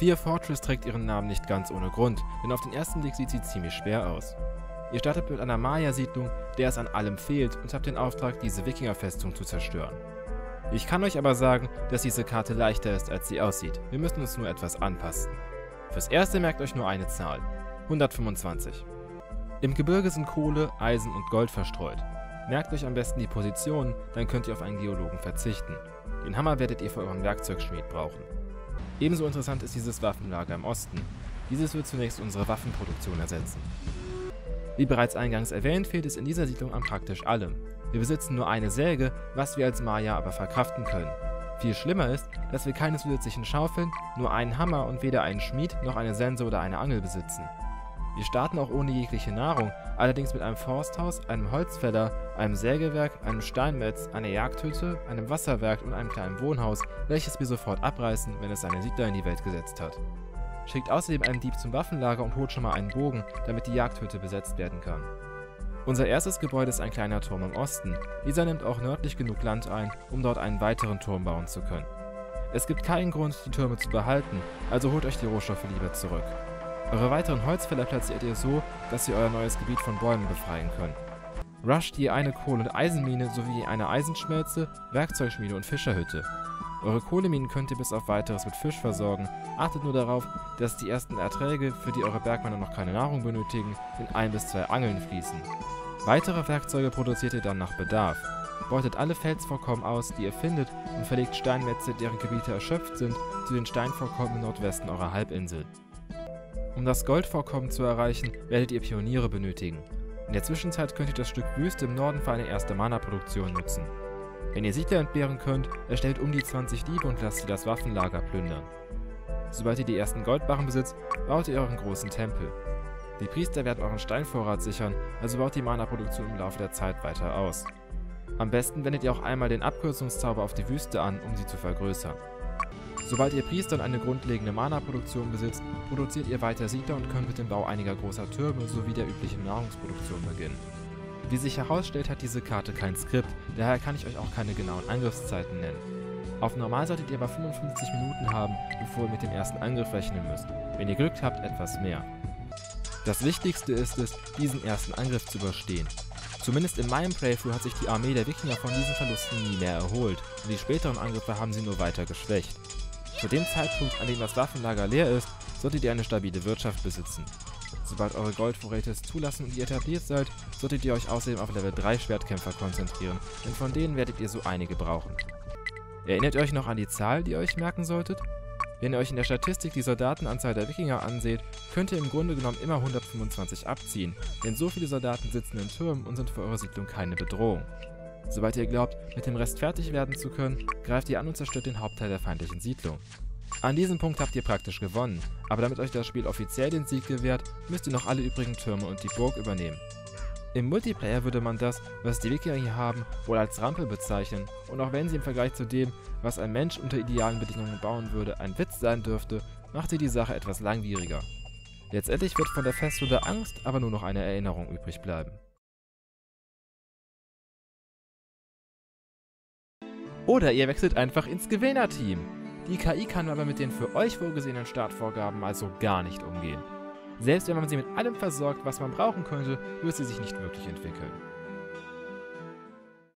Fear Fortress trägt ihren Namen nicht ganz ohne Grund, denn auf den ersten Blick sieht sie ziemlich schwer aus. Ihr startet mit einer Maya-Siedlung, der es an allem fehlt, und habt den Auftrag, diese Wikinger-Festung zu zerstören. Ich kann euch aber sagen, dass diese Karte leichter ist, als sie aussieht. Wir müssen uns nur etwas anpassen. Fürs Erste merkt euch nur eine Zahl: 125. Im Gebirge sind Kohle, Eisen und Gold verstreut. Merkt euch am besten die Positionen, dann könnt ihr auf einen Geologen verzichten. Den Hammer werdet ihr für euren Werkzeugschmied brauchen. Ebenso interessant ist dieses Waffenlager im Osten. Dieses wird zunächst unsere Waffenproduktion ersetzen. Wie bereits eingangs erwähnt, fehlt es in dieser Siedlung an praktisch allem. Wir besitzen nur eine Säge, was wir als Maya aber verkraften können. Viel schlimmer ist, dass wir keine zusätzlichen Schaufeln, nur einen Hammer und weder einen Schmied noch eine Sense oder eine Angel besitzen. Wir starten auch ohne jegliche Nahrung, allerdings mit einem Forsthaus, einem Holzfäller, einem Sägewerk, einem Steinmetz, einer Jagdhütte, einem Wasserwerk und einem kleinen Wohnhaus, welches wir sofort abreißen, wenn es seine Siedler in die Welt gesetzt hat. Schickt außerdem einen Dieb zum Waffenlager und holt schon mal einen Bogen, damit die Jagdhütte besetzt werden kann. Unser erstes Gebäude ist ein kleiner Turm im Osten. Dieser nimmt auch nördlich genug Land ein, um dort einen weiteren Turm bauen zu können. Es gibt keinen Grund, die Türme zu behalten, also holt euch die Rohstoffe lieber zurück. Eure weiteren Holzfäller platziert ihr so, dass ihr euer neues Gebiet von Bäumen befreien könnt. Rusht je eine Kohle- und Eisenmine sowie eine Eisenschmelze, Werkzeugschmiede und Fischerhütte. Eure Kohleminen könnt ihr bis auf weiteres mit Fisch versorgen. Achtet nur darauf, dass die ersten Erträge, für die eure Bergmänner noch keine Nahrung benötigen, in 1 bis 2 Angeln fließen. Weitere Werkzeuge produziert ihr dann nach Bedarf. Beutet alle Felsvorkommen aus, die ihr findet, und verlegt Steinmetze, deren Gebiete erschöpft sind, zu den Steinvorkommen im Nordwesten eurer Halbinsel. Um das Goldvorkommen zu erreichen, werdet ihr Pioniere benötigen. In der Zwischenzeit könnt ihr das Stück Wüste im Norden für eine erste Mana-Produktion nutzen. Wenn ihr Siedler entbehren könnt, erstellt um die 20 Diebe und lasst sie das Waffenlager plündern. Sobald ihr die ersten Goldbarren besitzt, baut ihr euren großen Tempel. Die Priester werden euren Steinvorrat sichern, also baut die Mana-Produktion im Laufe der Zeit weiter aus. Am besten wendet ihr auch einmal den Abkürzungszauber auf die Wüste an, um sie zu vergrößern. Sobald ihr Priestern eine grundlegende Mana-Produktion besitzt, produziert ihr weiter Siedler und könnt mit dem Bau einiger großer Türme sowie der üblichen Nahrungsproduktion beginnen. Wie sich herausstellt, hat diese Karte kein Skript, daher kann ich euch auch keine genauen Angriffszeiten nennen. Auf normal solltet ihr aber 55 Minuten haben, bevor ihr mit dem ersten Angriff rechnen müsst. Wenn ihr Glück habt, etwas mehr. Das Wichtigste ist es, diesen ersten Angriff zu überstehen. Zumindest in meinem Playthrough hat sich die Armee der Wikinger von diesen Verlusten nie mehr erholt und die späteren Angriffe haben sie nur weiter geschwächt. Zu dem Zeitpunkt, an dem das Waffenlager leer ist, solltet ihr eine stabile Wirtschaft besitzen. Sobald eure Goldvorräte es zulassen und ihr etabliert seid, solltet ihr euch außerdem auf Level 3 Schwertkämpfer konzentrieren, denn von denen werdet ihr so einige brauchen. Erinnert ihr euch noch an die Zahl, die ihr euch merken solltet? Wenn ihr euch in der Statistik die Soldatenanzahl der Wikinger anseht, könnt ihr im Grunde genommen immer 125 abziehen, denn so viele Soldaten sitzen in Türmen und sind für eure Siedlung keine Bedrohung. Sobald ihr glaubt, mit dem Rest fertig werden zu können, greift ihr an und zerstört den Hauptteil der feindlichen Siedlung. An diesem Punkt habt ihr praktisch gewonnen, aber damit euch das Spiel offiziell den Sieg gewährt, müsst ihr noch alle übrigen Türme und die Burg übernehmen. Im Multiplayer würde man das, was die Wikinger hier haben, wohl als Rampe bezeichnen, und auch wenn sie im Vergleich zu dem, was ein Mensch unter idealen Bedingungen bauen würde, ein Witz sein dürfte, macht sie die Sache etwas langwieriger. Letztendlich wird von der Festung der Angst aber nur noch eine Erinnerung übrig bleiben. Oder ihr wechselt einfach ins Gewinnerteam. Die KI kann aber mit den für euch vorgesehenen Startvorgaben also gar nicht umgehen. Selbst wenn man sie mit allem versorgt, was man brauchen könnte, wird sie sich nicht wirklich entwickeln.